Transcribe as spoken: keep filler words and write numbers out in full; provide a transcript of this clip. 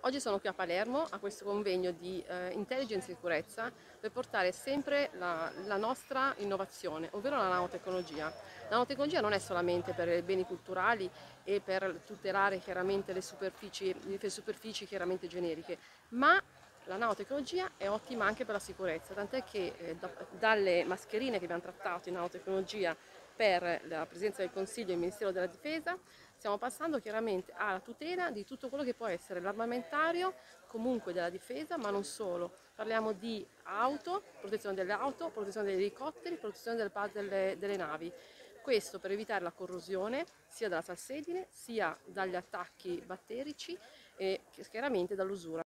Oggi sono qui a Palermo a questo convegno di eh, intelligence e sicurezza per portare sempre la, la nostra innovazione, ovvero la nanotecnologia. La nanotecnologia non è solamente per i beni culturali e per tutelare chiaramente le superfici, le superfici chiaramente generiche, ma la nanotecnologia è ottima anche per la sicurezza, tant'è che eh, da, dalle mascherine che abbiamo trattato in nanotecnologia per la Presidenza del Consiglio e il Ministero della Difesa, stiamo passando chiaramente alla tutela di tutto quello che può essere l'armamentario, comunque della difesa, ma non solo. Parliamo di auto, protezione delle auto, protezione degli elicotteri, protezione delle, delle, delle navi. Questo per evitare la corrosione sia dalla salsedine sia dagli attacchi batterici e chiaramente dall'usura.